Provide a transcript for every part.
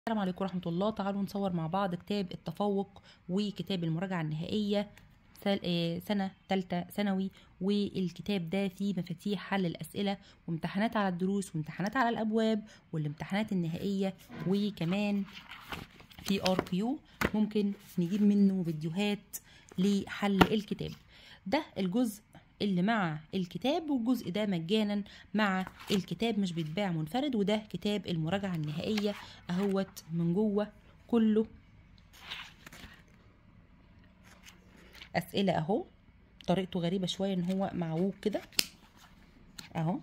السلام عليكم ورحمة الله. تعالوا نصور مع بعض كتاب التفوق وكتاب المراجعة النهائية سنة تالتة ثانوي. والكتاب ده فيه مفاتيح حل الأسئلة وامتحانات على الدروس وامتحانات على الأبواب والامتحانات النهائية، وكمان في RQ ممكن نجيب منه فيديوهات لحل الكتاب. ده الجزء اللي مع الكتاب، والجزء ده مجانا مع الكتاب، مش بيتباع منفرد. وده كتاب المراجعة النهائية اهوت من جوه كله اسئلة اهو. طريقته غريبة شوية ان هو معوج كده اهو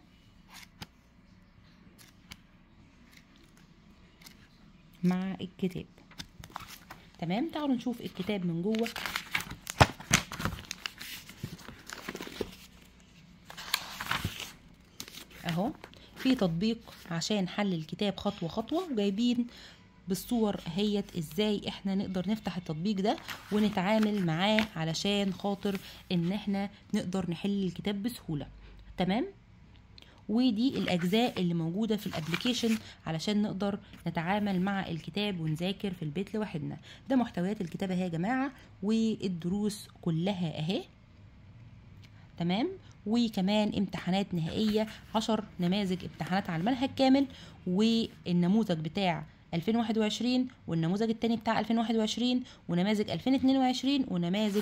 مع الكتاب. تمام، تعالوا نشوف الكتاب من جوه. اهو في تطبيق عشان حل الكتاب خطوة خطوة، وجايبين بالصور اهيت ازاي احنا نقدر نفتح التطبيق ده ونتعامل معاه علشان خاطر ان احنا نقدر نحل الكتاب بسهولة. تمام، ودي الاجزاء اللي موجودة في الابليكيشن علشان نقدر نتعامل مع الكتاب ونذاكر في البيت لوحدنا. ده محتويات الكتاب اهي يا جماعة، والدروس كلها اهي. تمام، وكمان امتحانات نهائية 10 نماذج امتحانات على المنهج كامل، والنموذج بتاع 2021 والنموذج التاني بتاع 2021 ونماذج 2022 ونماذج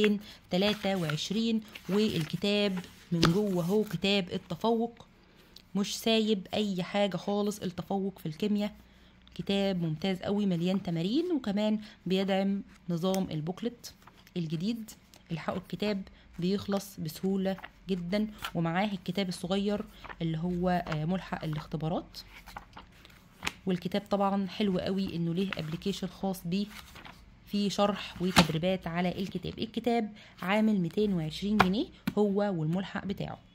2023. والكتاب من جوه هو كتاب التفوق، مش سايب اي حاجة خالص. التفوق في الكيمياء كتاب ممتاز قوي، مليان تمارين، وكمان بيدعم نظام البوكلت الجديد. الحقوا الكتاب بيخلص بسهولة جدا، ومعاه الكتاب الصغير اللي هو ملحق الاختبارات. والكتاب طبعا حلو قوي انه ليه ابليكيشن خاص بيه في شرح وتدريبات على الكتاب. الكتاب عامل 220 جنيه هو والملحق بتاعه.